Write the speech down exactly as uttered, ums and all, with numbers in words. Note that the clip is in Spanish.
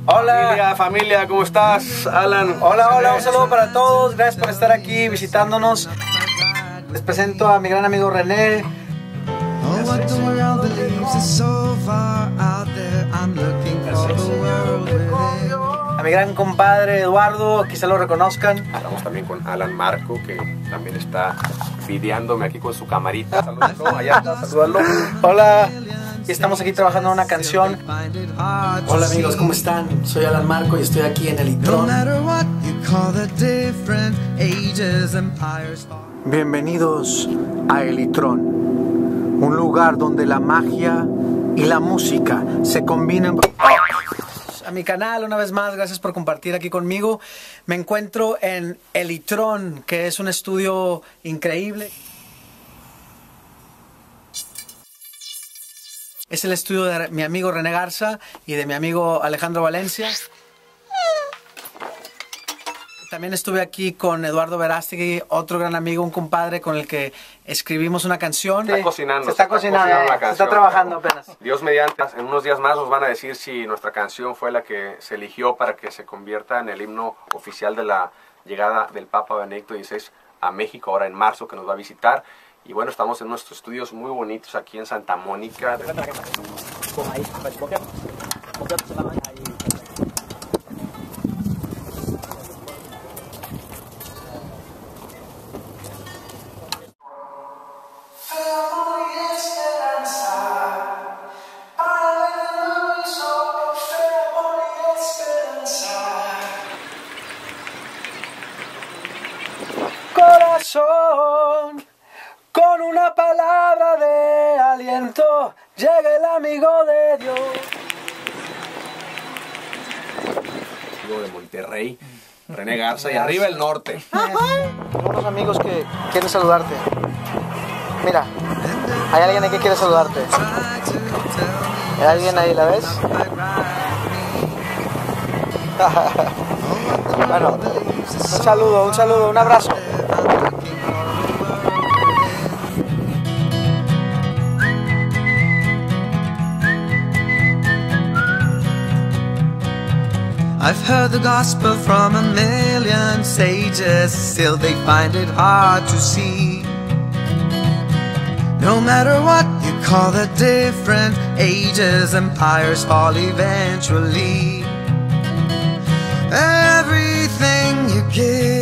Hola familia, familia, ¿cómo estás? Alan. Hola, hola, un saludo para todos. Gracias por estar aquí visitándonos. Les presento a mi gran amigo René. A mi gran compadre Eduardo, quizá lo reconozcan. Estamos también con Alan Marco, que también está videándome aquí con su camarita. Salúdalo, allá está, salúdalo. Hola, y estamos aquí trabajando en una canción. Hola amigos, ¿cómo están? Soy Alan Marco y estoy aquí en Elitron. Bienvenidos a Elitron, un lugar donde la magia y la música se combinan. A mi canal, una vez más, gracias por compartir aquí conmigo. Me encuentro en Elitron, que es un estudio increíble. Es el estudio de mi amigo René Garza y de mi amigo Alejandro Valencia. También estuve aquí con Eduardo Verástegui, otro gran amigo, un compadre con el que escribimos una canción. Está cocinando. Se está, se está cocinando, cocinando la se canción. está trabajando apenas. Dios mediante, en unos días más nos van a decir si nuestra canción fue la que se eligió para que se convierta en el himno oficial de la llegada del Papa Benedicto dieciséis a México, ahora en marzo, que nos va a visitar. Y bueno, estamos en nuestros estudios muy bonitos aquí en Santa Mónica. Corazón, con una palabra de aliento, llega el amigo de Dios. Amigo de Monterrey, René Garza, y arriba el norte. Tengo unos amigos que quieren saludarte. Mira, hay alguien aquí que quiere saludarte. ¿Hay alguien ahí, la ves? Bueno, un saludo, un saludo, un abrazo. I've heard the gospel from a million sages, still they find it hard to see. No matter what you call the different ages, empires fall eventually. Everything you give